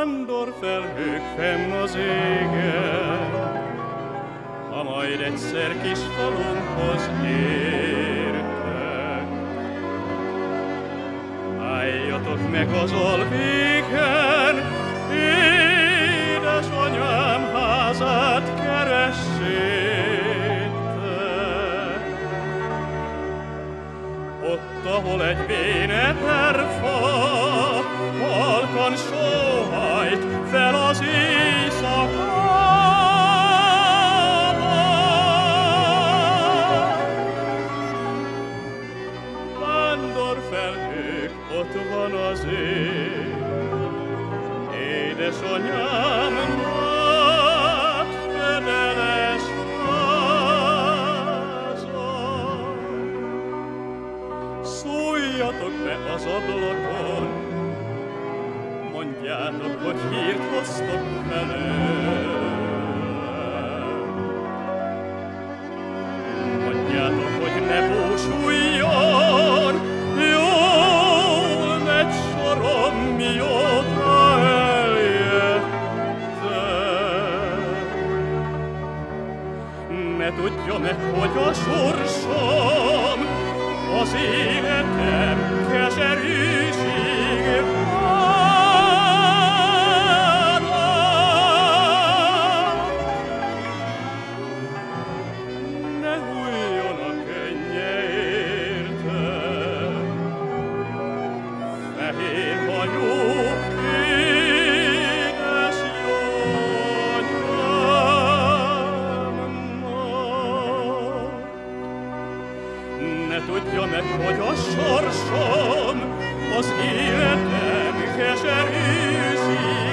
Vándorfelhők fenn az égen, ha majd egyszer kis falunkhoz értek. Álljatok meg az alvégen, édesanyám házát keressétek. Ott, ahol egy véneterfa halkan sóhajt fel az éjszakába. Vándorfelhők, ott van az ég, édesanyám nagy fedeles háza. Szóljatok be az ablakon, mondjátok, hogy hírt hoztok felőlem. Mondjátok, hogy ne búsuljon, jól megy sorom, mióta eljöttem. Ne tudja meg, hogy a sorsom, az életem keserűség tudja meg, hogy a sorsom, az életem keserűség.